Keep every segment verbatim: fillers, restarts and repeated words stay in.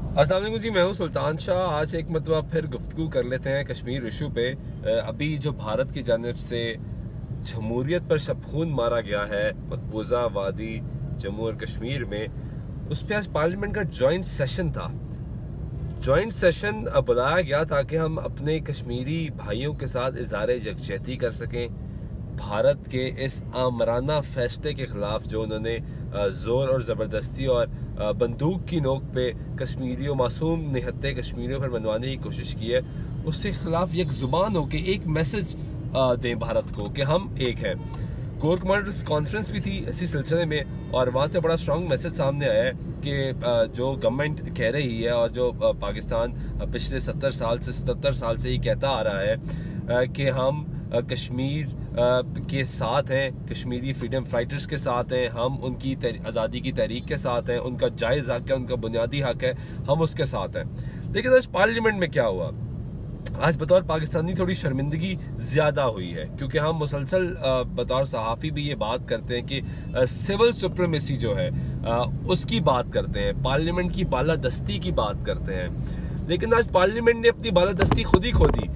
अस्सलाम वालेकुम जी, मैं हूँ सुल्तान शाह। आज एक मतलब फिर गुफ्तगू कर लेते हैं कश्मीर इशू पे। अभी जो भारत की जानिब से जमहूरियत पर शबखून मारा गया है मकबूजा वादी जम्मू और कश्मीर में, उस पर आज पार्लियामेंट का जॉइंट सेशन था। जॉइंट सेशन बुलाया गया ताकि हम अपने कश्मीरी भाइयों के साथ इज़हार यकजहती कर सकें भारत के इस आमराना फैसले के ख़िलाफ़ जो उन्होंने ज़ोर और ज़बरदस्ती और बंदूक की नोक पे कश्मीरियों मासूम निहत्ते कश्मीरियों पर मनवाने की कोशिश की है। उसके ख़िलाफ़ एक ज़ुबान हो के एक मैसेज दें भारत को कि हम एक हैं। कोर कमांडर्स कॉन्फ्रेंस भी थी इसी सिलसिले में, और वहाँ से बड़ा स्ट्रॉन्ग मैसेज सामने आया है कि जो गवर्नमेंट कह रही है और जो पाकिस्तान पिछले सत्तर साल से सतर साल से ही कहता आ रहा है कि हम कश्मीर के साथ हैं, कश्मीरी फ्रीडम फाइटर्स के साथ हैं, हम उनकी आज़ादी की तहरीक के साथ हैं, उनका जायज़ हक है, उनका बुनियादी हक है, हम उसके साथ हैं। लेकिन आज पार्लियामेंट में क्या हुआ? आज बतौर पाकिस्तानी थोड़ी शर्मिंदगी ज़्यादा हुई है, क्योंकि हम मुसलसल बतौर सहाफ़ी भी ये बात करते हैं कि सिविल सुप्रीमेसी जो है उसकी बात करते हैं, पार्लियामेंट की बालादस्ती की बात करते हैं। लेकिन आज पार्लियामेंट ने अपनी बालादस्ती खुद ही खो दी।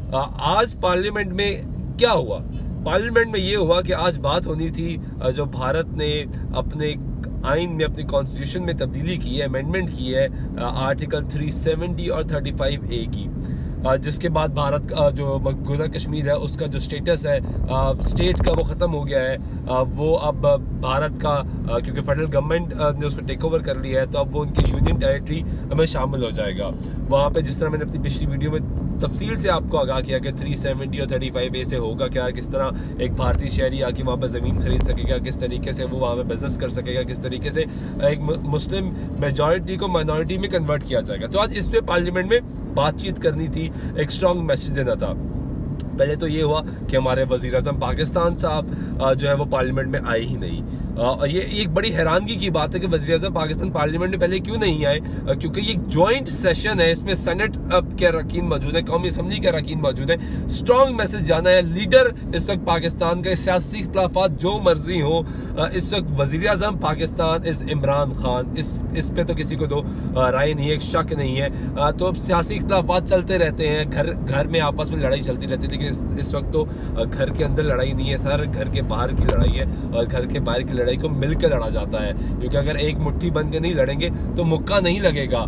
आज पार्लियामेंट में क्या हुआ? पार्लियामेंट में ये हुआ कि आज बात होनी थी जो भारत ने अपने आइन में, अपनी कॉन्स्टिट्यूशन में तब्दीली की है, अमेंडमेंट की है आर्टिकल तीन सौ सत्तर और पैंतीस ए की, जिसके बाद भारत का जो मकबूजा कश्मीर है उसका जो स्टेटस है स्टेट का वो ख़त्म हो गया है। वो अब भारत का, क्योंकि फेडरल गवर्नमेंट ने उसको टेक ओवर कर लिया है, तो अब वो उनकी यूनियन टेरिटरी में शामिल हो जाएगा। वहाँ पे जिस तरह मैंने अपनी पिछली वीडियो में तफसील से आपको आगाह किया कि तीन सौ सत्तर और पैंतीस ए से होगा क्या, किस तरह एक भारतीय शहरी आके वहाँ पर ज़मीन खरीद सकेगा, किस तरीके से वो वहाँ पर बिजनेस कर सकेगा, किस तरीके से एक मुस्लिम मेजॉरिटी को माइनॉरिटी में कन्वर्ट किया जाएगा। तो आज इस पर पार्लियामेंट में बातचीत करनी थी, एक स्ट्रॉन्ग मैसेज देना था। पहले तो ये हुआ कि हमारे वज़ीर आज़म पाकिस्तान साहब जो है वो पार्लियामेंट में आए ही नहीं। और ये एक बड़ी हैरानगी की बात है कि वज़ीर आज़म पाकिस्तान पार्लियामेंट में पहले क्यों नहीं आए, क्योंकि ये जॉइंट सेशन है, इसमें सेनेट के अरकान मौजूद है, कौमी असम्बली के अरकान मौजूद है। स्ट्रॉन्ग मैसेज जाना है। लीडर इस वक्त पाकिस्तान के सियासी इख्तिलाफात जो मर्जी हो, इस वक्त वज़ीर आज़म पाकिस्तान इस इमरान खान, इस इस पे तो किसी को दो राय नहीं है, एक शक नहीं है। तो अब सियासी इख्तिलाफात चलते रहते हैं, घर घर में आपस में लड़ाई चलती रहती है, लेकिन इस, इस वक्त तो घर के अंदर लड़ाई नहीं है सर, घर के बाहर की लड़ाई है, और घर के बाहर की लड़ाई को मिलकर लड़ा जाता है। क्योंकि अगर एक मुट्ठी बन के नहीं लड़ेंगे तो मुक्का नहीं लगेगा,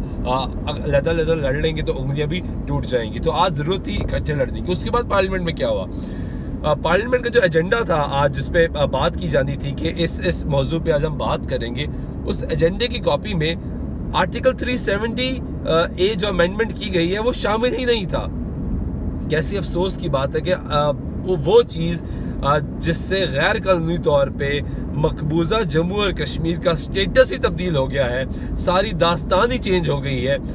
लदा लदा लड़ लेंगे तो उंगलियां भी टूट जाएंगी। तो आज जरूरत थी इकट्ठे लड़ने की। उसके बाद पार्लियामेंट में क्या हुआ? पार्लियामेंट का जो एजेंडा था आज, जिसपे बात की जानी थी कि इस इस मौजू पे आज हम बात करेंगे, उस एजेंडे की कॉपी में आर्टिकल तीन सौ सत्तर ए जो अमेंडमेंट की गई है वो शामिल ही नहीं था। कैसी अफसोस की बात है कि वो चीज़ जिससे गैर कानूनी तौर पे मकबूजा जम्मू और कश्मीर का स्टेटस ही तब्दील हो गया है, सारी दास्तान ही चेंज हो गई है,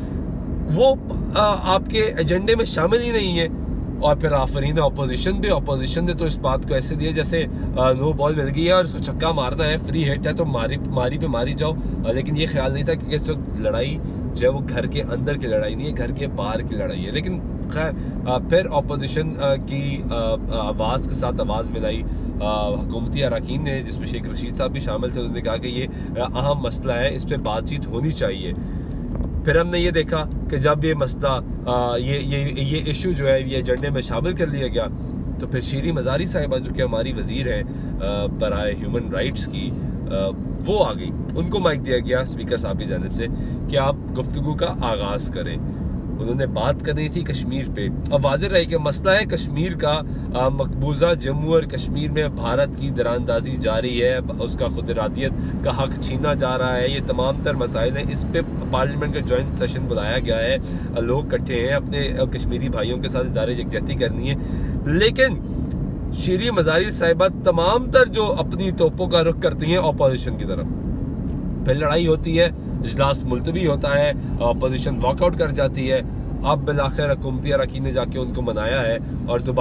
वो आपके एजेंडे में शामिल ही नहीं है। और फिर आफरीन अपोजिशन भी अपोजिशन ने तो इस बात को ऐसे दिया जैसे नो बॉल मिल गई है और उसको छक्का मारना है, फ्री हिट है तो मारी मारी पे मारी जाओ। लेकिन ये ख्याल नहीं था कि इस वक्त लड़ाई जो है वो घर के अंदर की लड़ाई नहीं है, घर के बाहर की लड़ाई है। लेकिन खैर फिर अपोजिशन की आवाज़ के साथ आवाज़ मिलाई हुकूमती अरकान ने, जिसमें शेख रशीद साहब भी शामिल थे। उन्होंने कहा कि ये अहम मसला है, इस पर बातचीत होनी चाहिए। फिर हमने ये देखा कि जब ये मसला आ, ये ये ये इशू जो है ये एजेंडे में शामिल कर लिया गया, तो फिर शीरी मज़ारी साहिबा जो कि हमारी वज़ीर हैं बराए ह्यूमन राइट्स की, आ, वो आ गई। उनको माइक दिया गया स्पीकर साहब की जानिब से कि आप गुफ्तगू का आगाज़ करें। उन्होंने बात करनी थी कश्मीर पे। अब वाज़ेह रहे कि मसला है कश्मीर का, आ, मकबूजा जम्मू और कश्मीर में भारत की दरानंदाजी जारी है, उसका खुदरातियत का हक छीना जा रहा है, ये तमाम तर मसाइल हैं। इस पे पार्लियामेंट का जॉइंट सेशन बुलाया गया है, लोग इकट्ठे हैं, अपने कश्मीरी भाइयों के साथ इज़हार यकजहती करनी है। लेकिन शीरी मज़ारी साहिबा तमाम तर जो अपनी तोपों का रुख करती हैं अपोजिशन की तरफ, फिर लड़ाई होती है, इजलास मुलतवी होता है, अपोजिशन वॉकआउट कर जाती है। अब बिलाखिर हुकूमती अरकान ने जाके उनको मनाया है और दोबारा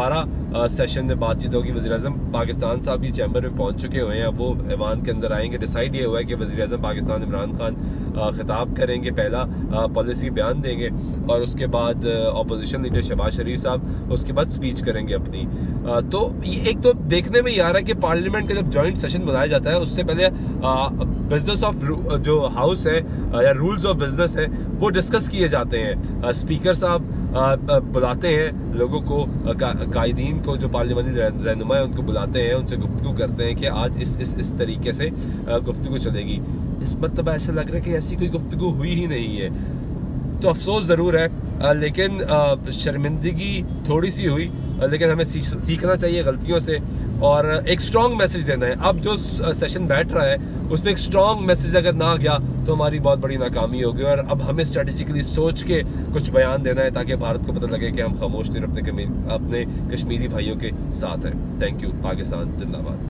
सेशन में बातचीत होगी। वज़ीर-ए-आज़म पाकिस्तान साहब भी चैम्बर में पहुंच चुके हुए हैं, अब वो ऐवान के अंदर आएंगे। डिसाइड ये हुआ है कि वज़ीर-ए-आज़म पाकिस्तान इमरान खान खिताब करेंगे, पहला पॉलिसी बयान देंगे और उसके बाद अपोजिशन लीडर शहबाज शरीफ साहब उसके बाद स्पीच करेंगे अपनी। तो ये एक तो देखने में ये आ रहा है कि पार्लियामेंट का जब जॉइंट सेशन बुलाया जाता है उससे पहले बिजनेस ऑफ जो हाउस है या रूल्स ऑफ बिजनेस है वो डिस्कस किए जाते हैं। स्पीकर साहब बुलाते हैं लोगों को, कायदीन को, जो पार्लियामानी रहनुमा है उनको बुलाते हैं, उनसे गुफ्तगू करते हैं कि आज इस इस इस तरीके से गुफ्तगू चलेगी। इस मरतबा ऐसा लग रहा है कि ऐसी कोई गुफ्तगू हुई ही नहीं है, तो अफसोस ज़रूर है, लेकिन शर्मिंदगी थोड़ी सी हुई, लेकिन हमें सीखना चाहिए गलतियों से और एक स्ट्रॉन्ग मैसेज देना है। अब जो सेशन बैठ रहा है उसमें एक स्ट्रॉन्ग मैसेज अगर ना गया तो हमारी बहुत बड़ी नाकामी होगी और अब हमें स्ट्रेटेजिकली सोच के कुछ बयान देना है ताकि भारत को पता लगे कि हम खामोश नहीं, अपने अपने कश्मीरी भाइयों के साथ हैं। Thank you. पाकिस्तान जिंदाबाद।